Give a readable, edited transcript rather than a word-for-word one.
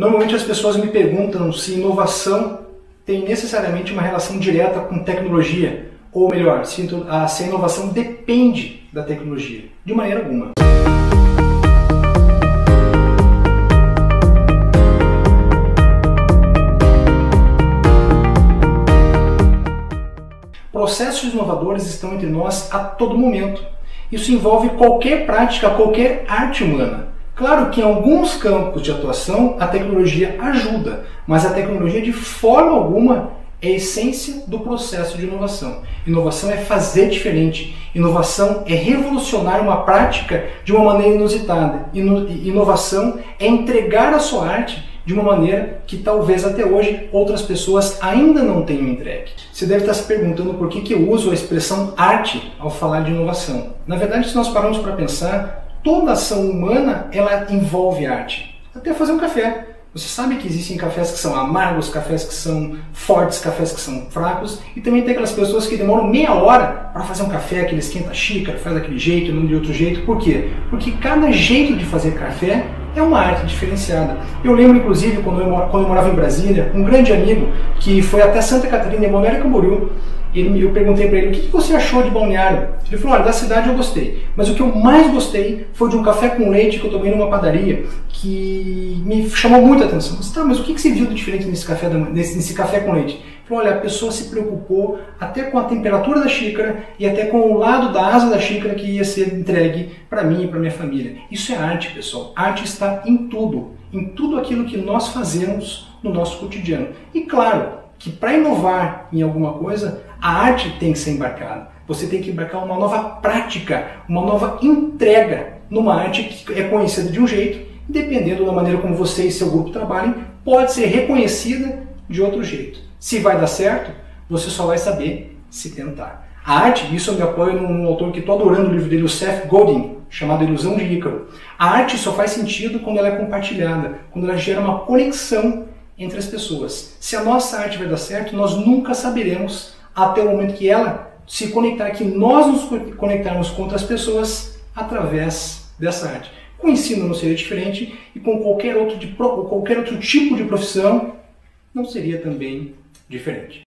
Normalmente as pessoas me perguntam se inovação tem necessariamente uma relação direta com tecnologia, ou melhor, se a inovação depende da tecnologia. De maneira alguma. Processos inovadores estão entre nós a todo momento. Isso envolve qualquer prática, qualquer arte humana. Claro que em alguns campos de atuação a tecnologia ajuda, mas a tecnologia de forma alguma é a essência do processo de inovação. Inovação é fazer diferente. Inovação é revolucionar uma prática de uma maneira inusitada. Inovação é entregar a sua arte de uma maneira que talvez até hoje outras pessoas ainda não tenham entregue. Você deve estar se perguntando por que eu uso a expressão arte ao falar de inovação. Na verdade, se nós pararmos para pensar, toda ação humana ela envolve arte. Até fazer um café. Você sabe que existem cafés que são amargos, cafés que são fortes, cafés que são fracos, e também tem aquelas pessoas que demoram meia hora para fazer um café, que ele esquenta a xícara, faz daquele jeito, não de outro jeito. Por quê? Porque cada jeito de fazer café é uma arte diferenciada. Eu lembro, inclusive, quando eu morava em Brasília, um grande amigo que foi até Santa Catarina, em Balneário Camboriú, eu perguntei para ele, o que você achou de Balneário? Ele falou, olha, da cidade eu gostei, mas o que eu mais gostei foi de um café com leite que eu tomei numa padaria, que me chamou muita atenção. Mas o que você viu de diferente nesse café com leite? Ele falou, olha, a pessoa se preocupou até com a temperatura da xícara e até com o lado da asa da xícara que ia ser entregue para mim e para minha família. Isso é arte, pessoal. Arte está em tudo aquilo que nós fazemos no nosso cotidiano. E claro, que para inovar em alguma coisa, a arte tem que ser embarcada. Você tem que embarcar uma nova prática, uma nova entrega numa arte que é conhecida de um jeito, e dependendo da maneira como você e seu grupo trabalhem, pode ser reconhecida de outro jeito. Se vai dar certo, você só vai saber se tentar. A arte, isso eu me apoio num autor que estou adorando o livro dele, o Seth Godin, chamado Ilusão de Ícaro. A arte só faz sentido quando ela é compartilhada, quando ela gera uma conexão entre as pessoas. Se a nossa arte vai dar certo, nós nunca saberemos até o momento que ela se conectar, que nós nos conectarmos com outras pessoas através dessa arte. Com o ensino não seria diferente e com qualquer outro tipo de profissão não seria também diferente.